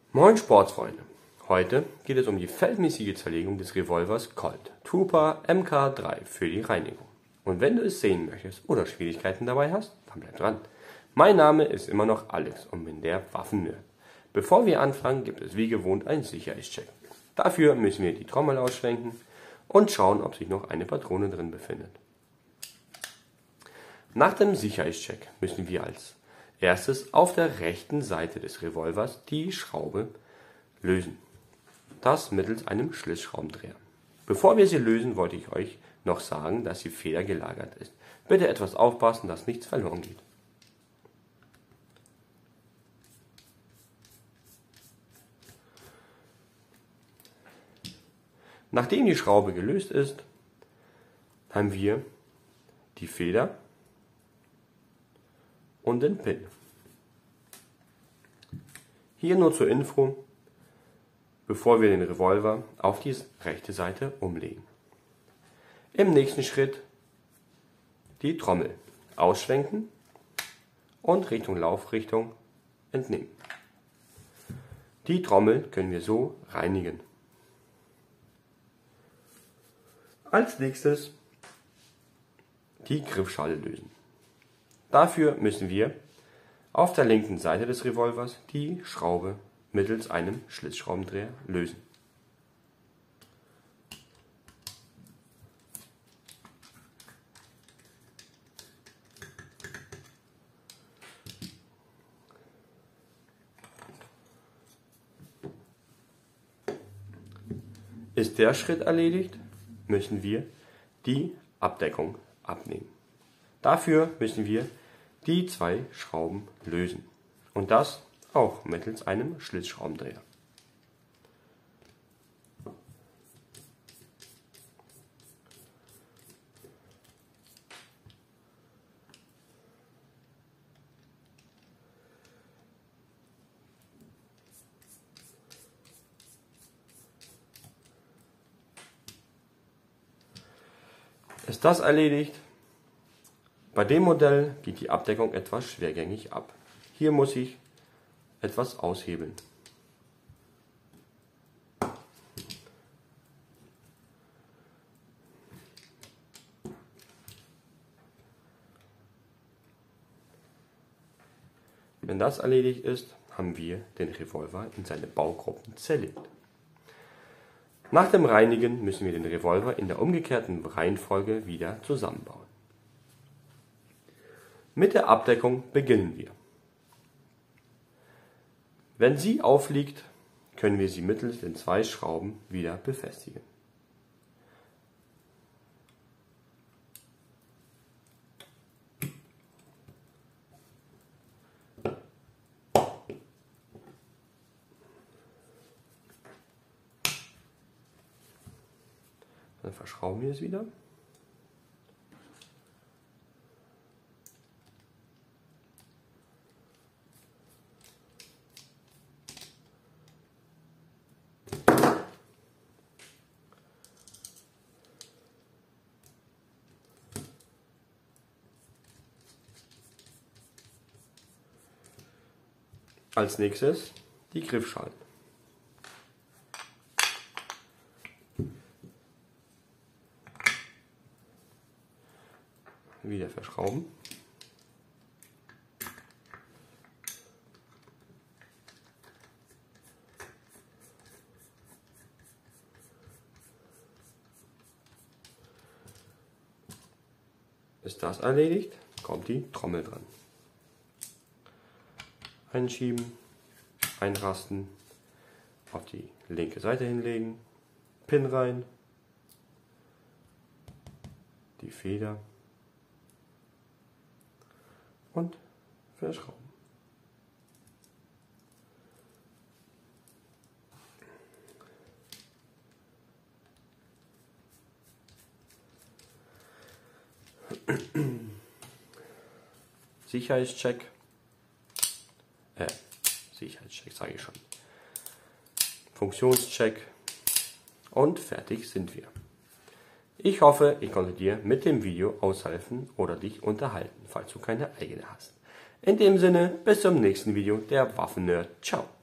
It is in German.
Moin Sportsfreunde! Heute geht es um die feldmäßige Zerlegung des Revolvers Colt Trooper Mk3 für die Reinigung. Und wenn du es sehen möchtest oder Schwierigkeiten dabei hast, dann bleib dran. Mein Name ist immer noch Alex und bin der Waffennerd. Bevor wir anfangen, gibt es wie gewohnt einen Sicherheitscheck. Dafür müssen wir die Trommel ausschwenken und schauen, ob sich noch eine Patrone drin befindet. Nach dem Sicherheitscheck müssen wir als erstes auf der rechten Seite des Revolvers die Schraube lösen. Das mittels einem Schlitzschraubendreher. Bevor wir sie lösen, wollte ich euch noch sagen, dass die Feder gelagert ist. Bitte etwas aufpassen, dass nichts verloren geht. Nachdem die Schraube gelöst ist, haben wir die Feder und den Pin. Hier nur zur Info, bevor wir den Revolver auf die rechte Seite umlegen. Im nächsten Schritt die Trommel ausschwenken und Richtung Laufrichtung entnehmen. Die Trommel können wir so reinigen. Als nächstes die Griffschale lösen. Dafür müssen wir auf der linken Seite des Revolvers die Schraube mittels einem Schlitzschraubendreher lösen. Ist der Schritt erledigt, müssen wir die Abdeckung abnehmen. Dafür müssen wir die zwei Schrauben lösen und das auch mittels einem Schlitzschraubendreher. Ist das erledigt? Bei dem Modell geht die Abdeckung etwas schwergängig ab. Hier muss ich etwas aushebeln. Wenn das erledigt ist, haben wir den Revolver in seine Baugruppen zerlegt. Nach dem Reinigen müssen wir den Revolver in der umgekehrten Reihenfolge wieder zusammenbauen. Mit der Abdeckung beginnen wir. Wenn sie aufliegt, können wir sie mittels den zwei Schrauben wieder befestigen. Dann verschrauben wir es wieder. Als nächstes die Griffschalen. Wieder verschrauben. Ist das erledigt, kommt die Trommel dran. Einschieben, einrasten, auf die linke Seite hinlegen, Pin rein, die Feder und verschrauben. Sicherheitscheck sage ich schon. Funktionscheck und fertig sind wir. Ich hoffe, ich konnte dir mit dem Video aushelfen oder dich unterhalten, falls du keine eigene hast. In dem Sinne, bis zum nächsten Video, der Waffennerd. Ciao.